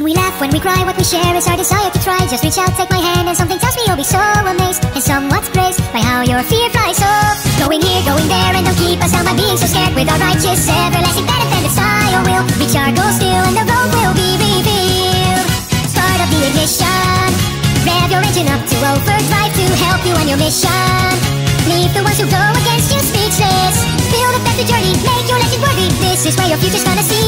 When we laugh, when we cry, what we share is our desire to try. Just reach out, take my hand, and something tells me you'll be so amazed and somewhat crazed by how your fear flies off. Going here, going there, and don't keep us down by being so scared. With our righteous, everlasting, that intended style, we'll reach our goal still, and the road will be revealed. Start up the ignition, rev your engine up to overdrive to help you on your mission. Leave the ones who go against you speechless. Build a better journey, make your legend worthy. This is where your future's gonna see